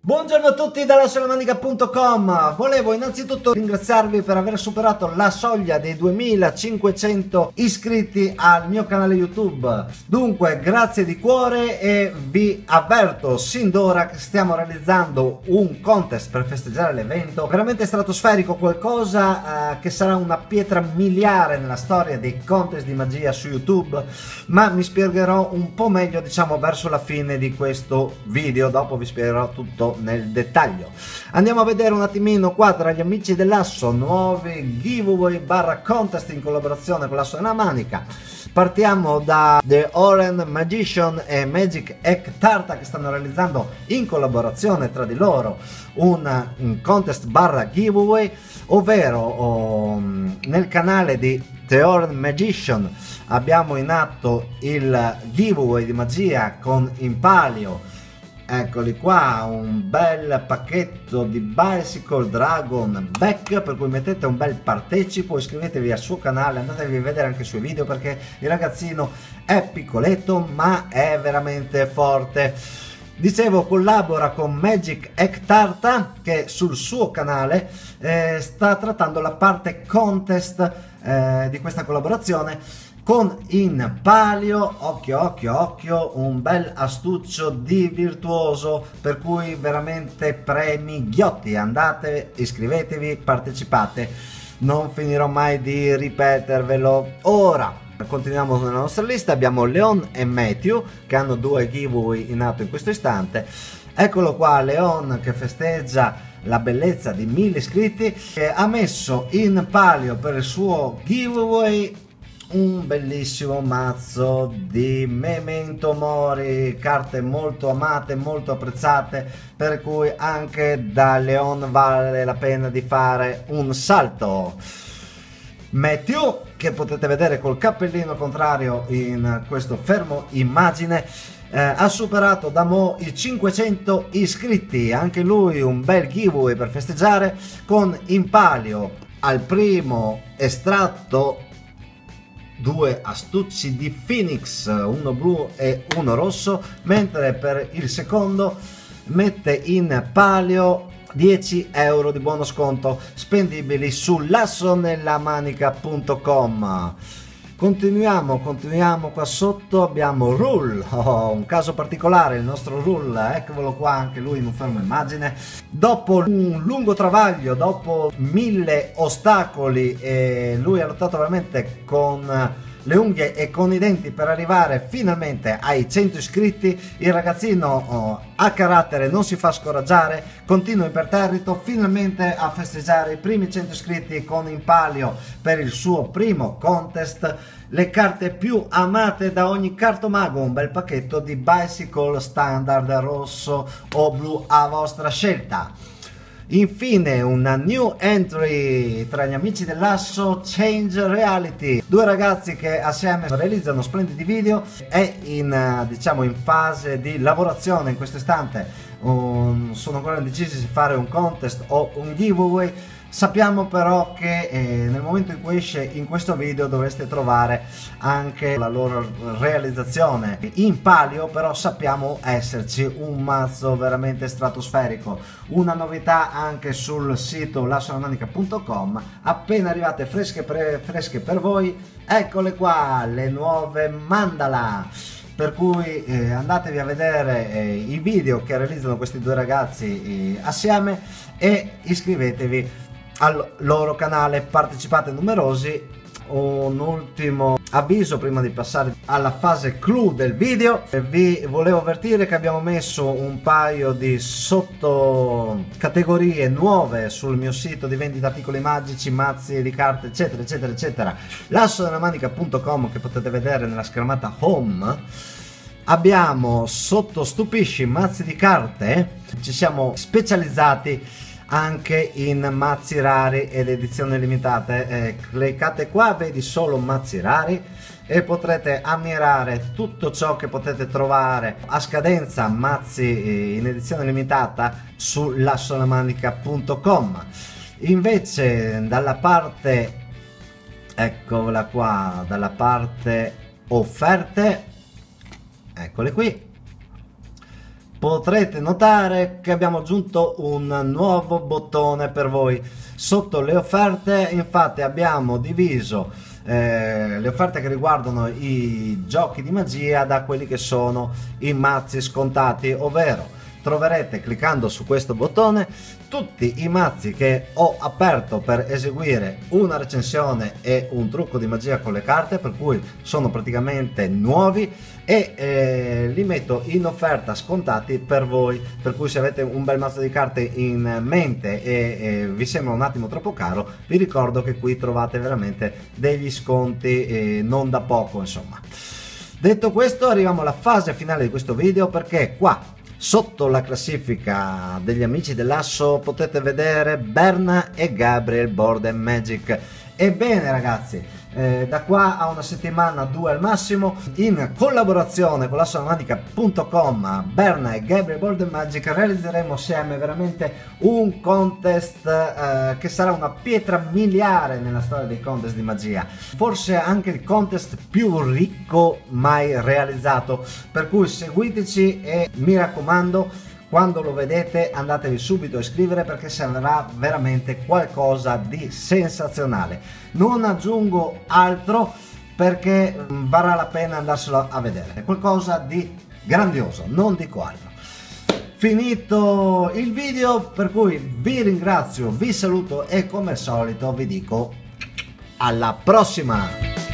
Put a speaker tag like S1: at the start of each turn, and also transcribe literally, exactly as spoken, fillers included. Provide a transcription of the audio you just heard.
S1: Buongiorno a tutti da lascialamanica punto com. Volevo innanzitutto ringraziarvi per aver superato la soglia dei duemilacinquecento iscritti al mio canale YouTube. Dunque grazie di cuore e vi avverto sin d'ora che stiamo realizzando un contest per festeggiare l'evento veramente stratosferico, qualcosa eh, che sarà una pietra miliare nella storia dei contest di magia su YouTube, ma mi spiegherò un po' meglio, diciamo, verso la fine di questo video. Dopo vi spiegherò tutto nel dettaglio. Andiamo a vedere un attimino qua tra gli amici dell'Asso nuovi giveaway barra contest in collaborazione con l'Asso nella manica. Partiamo da The Orange Magician e Magic Egg Tarta, che stanno realizzando in collaborazione tra di loro un, un contest barra giveaway, ovvero oh, nel canale di The Orange Magician abbiamo in atto il giveaway di magia con in palio, eccoli qua, un bel pacchetto di Bicycle Dragon Back, per cui mettete un bel partecipo, iscrivetevi al suo canale, andatevi a vedere anche i suoi video perché il ragazzino è piccoletto ma è veramente forte. Dicevo, collabora con Magic Egg Tarta, che sul suo canale eh, sta trattando la parte contest eh, di questa collaborazione con in palio, occhio occhio occhio, un bel astuccio di virtuoso, per cui veramente premi ghiotti. Andate, iscrivetevi, partecipate, non finirò mai di ripetervelo. Ora continuiamo nella nostra lista, abbiamo Leon e Matthew che hanno due giveaway in atto in questo istante. Eccolo qua, Leon che festeggia la bellezza di mille iscritti, che ha messo in palio per il suo giveaway un bellissimo mazzo di Memento Mori, carte molto amate, molto apprezzate, per cui anche da Leon vale la pena di fare un salto. Matthew, che potete vedere col cappellino contrario in questo fermo immagine, eh, ha superato da mo' i cinquecento iscritti, anche lui un bel giveaway per festeggiare con in palio al primo estratto due astucci di Phoenix, uno blu e uno rosso, mentre per il secondo mette in palio dieci euro di buono sconto spendibili su lascialamanica punto com. Continuiamo, continuiamo qua sotto, abbiamo Rule, oh, un caso particolare, il nostro Rule, eccolo qua anche lui in un fermo immagine. Dopo un lungo travaglio, dopo mille ostacoli, e lui ha lottato veramente con le unghie e con i denti per arrivare finalmente ai cento iscritti. Il ragazzino oh, ha carattere, non si fa scoraggiare, continua imperterrito, finalmente a festeggiare i primi cento iscritti con in palio per il suo primo contest le carte più amate da ogni cartomago, un bel pacchetto di Bicycle standard rosso o blu a vostra scelta. Infine una new entry tra gli amici dell'Asso, Change Reality, due ragazzi che assieme realizzano splendidi video. È in, diciamo, in fase di lavorazione in questo istante, um, sono ancora indecisi se fare un contest o un giveaway. Sappiamo però che eh, nel momento in cui esce in questo video dovreste trovare anche la loro realizzazione in palio, però sappiamo esserci un mazzo veramente stratosferico, una novità anche sul sito lascialamanica punto com, appena arrivate fresche, pre fresche per voi, eccole qua le nuove mandala. Per cui eh, andatevi a vedere eh, i video che realizzano questi due ragazzi eh, assieme e iscrivetevi al loro canale, partecipate numerosi. Un ultimo avviso prima di passare alla fase clou del video: vi volevo avvertire che abbiamo messo un paio di sottocategorie nuove sul mio sito di vendita articoli magici, mazzi di carte eccetera eccetera eccetera, lascialamanica punto com, che potete vedere nella schermata home. Abbiamo sotto stupisci mazzi di carte, ci siamo specializzati anche in mazzi rari ed edizioni limitate. Eh, cliccate qua, vedi solo mazzi rari e potrete ammirare tutto ciò che potete trovare a scadenza mazzi in edizione limitata su lascialamanica punto com. Invece dalla parte, eccola qua, dalla parte offerte, eccole qui, potrete notare che abbiamo aggiunto un nuovo bottone per voi sotto le offerte. Infatti abbiamo diviso eh, le offerte che riguardano i giochi di magia da quelli che sono i mazzi scontati, ovvero troverete, cliccando su questo bottone, tutti i mazzi che ho aperto per eseguire una recensione e un trucco di magia con le carte, per cui sono praticamente nuovi, e eh, li metto in offerta scontati per voi, per cui se avete un bel mazzo di carte in mente e, e vi sembra un attimo troppo caro, vi ricordo che qui trovate veramente degli sconti eh, non da poco, insomma. Detto questo, arriviamo alla fase finale di questo video, perché qua sotto la classifica degli amici dell'Asso potete vedere Berna e Gabriel Board and Magic. Ebbene ragazzi, eh, da qua a una settimana, due al massimo, in collaborazione con l'assomanica punto com, Berna e Gabriel Board and Magic realizzeremo assieme veramente un contest eh, che sarà una pietra miliare nella storia dei contest di magia, forse anche il contest più ricco mai realizzato, per cui seguiteci e mi raccomando, quando lo vedete andatevi subito a iscrivere, perché sarà veramente qualcosa di sensazionale. Non aggiungo altro perché varrà la pena andarselo a vedere, è qualcosa di grandioso, non dico altro. Finito il video, per cui vi ringrazio, vi saluto e come al solito vi dico alla prossima!